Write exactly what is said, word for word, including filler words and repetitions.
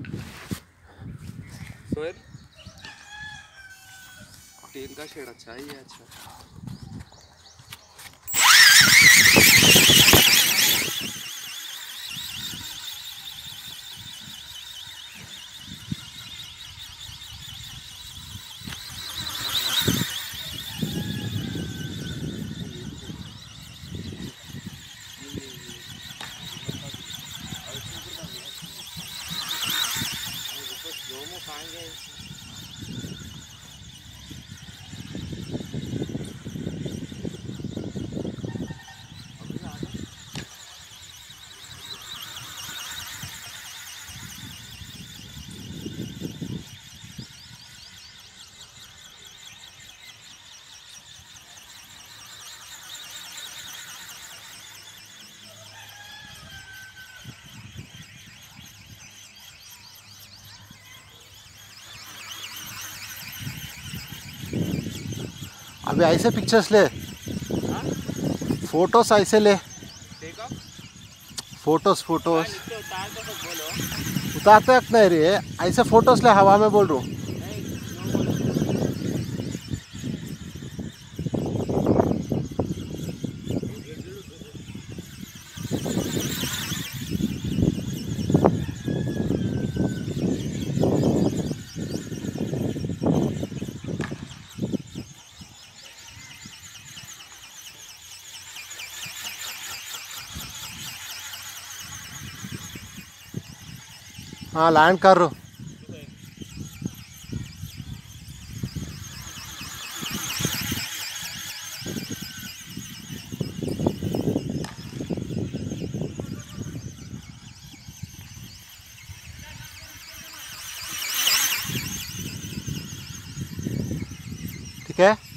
Sohail tin का shade अच्छा है ये अच्छा। अभी ऐसे पिक्चर्स ले, फोटोस ऐसे ले, फोटोस फोटोस उतारते वक्त नहीं रे, ऐसे फोटोस ले, हवा में बोल रहा हूँ। हाँ लैंड कर रो। ठीक है।